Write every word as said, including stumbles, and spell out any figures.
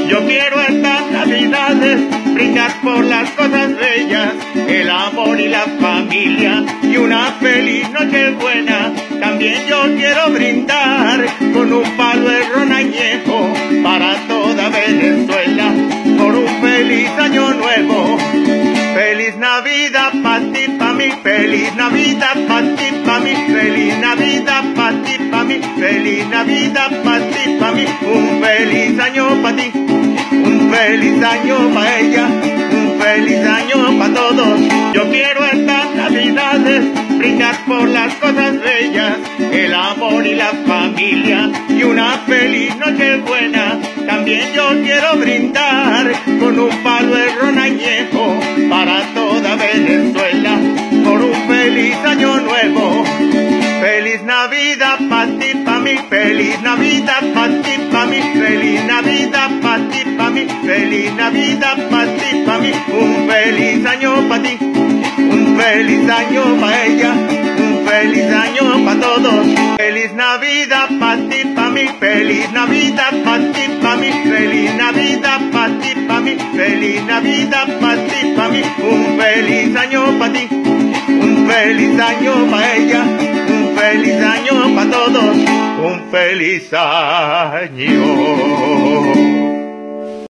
Yo quiero estas navidades brindar por las cosas bellas, el amor y la familia y una feliz noche buena. También yo quiero brindar con un palo de ron añejo para toda Venezuela por un feliz año nuevo. Feliz Navidad pa' ti, pa' mí, feliz Navidad pa' ti, pa' mí, feliz Navidad pa' ti, pa' mí, feliz Navidad pa' ti, pa' mí, un feliz año pa' ti, un feliz año pa' ella, un feliz año pa' todos. Yo quiero estas navidades brindar por las cosas bellas, el amor y la familia y una feliz noche buena. También yo quiero brindar con un palo de ron añejo para toda Venezuela por un feliz año nuevo. Feliz Navidad pa' ti, pa' mí, feliz Navidad pa' ti, pa' mí, feliz Navidad pa' ti, pa' mí, feliz Navidad pa' ti, pa' mí, un feliz año pa' ti, un feliz año pa' ella, un feliz año pa' todos. Feliz Navidad pa' ti, pa' mí, feliz Navidad pa' ti, pa' mí, feliz Navidad pa' ti, pa' mí, feliz Navidad pa' ti, pa' mí, un feliz año pa' ti, un feliz año pa' ella, un feliz año pa' todos, un feliz año.